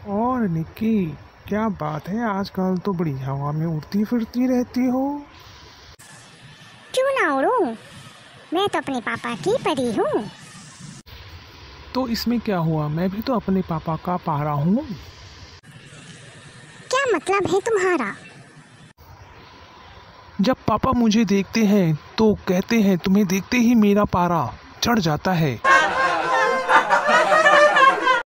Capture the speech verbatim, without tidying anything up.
और निक्की, क्या बात है, आजकल तो बड़ी हवा में उड़ती फिरती रहती हो। क्यों ना उड़ूं, मैं तो अपने पापा की परी हूँ। तो इसमें क्या हुआ, मैं भी तो अपने पापा का पारा हूँ। क्या मतलब है तुम्हारा? जब पापा मुझे देखते हैं तो कहते हैं तुम्हें देखते ही मेरा पारा चढ़ जाता है।